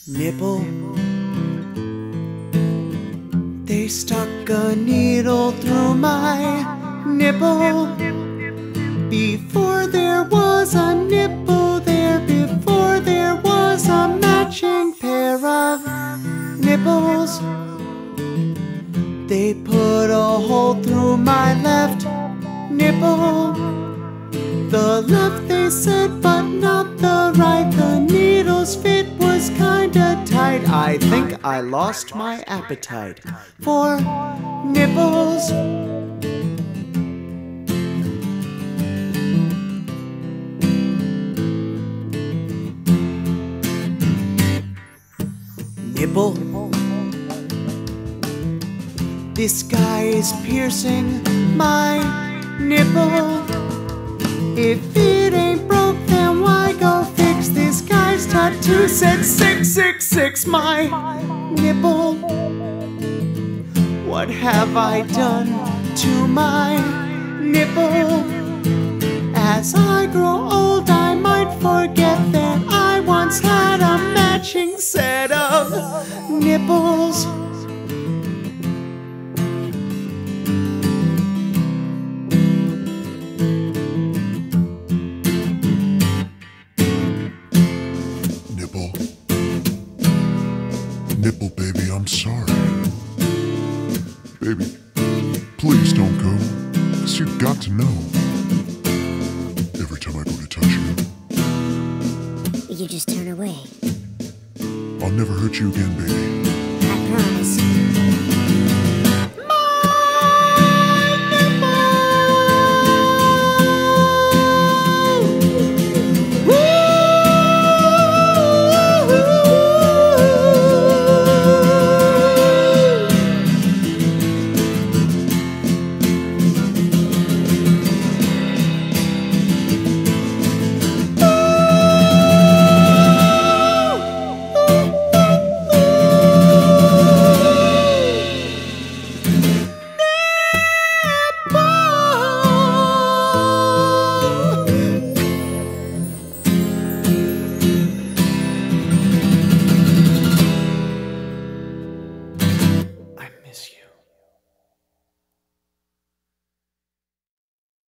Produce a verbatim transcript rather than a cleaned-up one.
Nipple. They stuck a needle through my nipple. Before there was a nipple there, before there was a matching pair of nipples. They put a hole through my left nipple. The left they said, but not the right. The needle's fit was kinda tight. I think I lost my appetite for nipples. Nipple. This guy is piercing my nipple. If it ain't broke, then why go fix? This guy's tattoo said six six six my nipple. What have I done to my nipple? As I grow old, I might forget that I once had a matching set of nipples. Nipple. Nipple, baby, I'm sorry. Baby, please don't go, 'cause you've got to know. Every time I go to touch you, You just turn away. I'll never hurt you again, baby. I promise.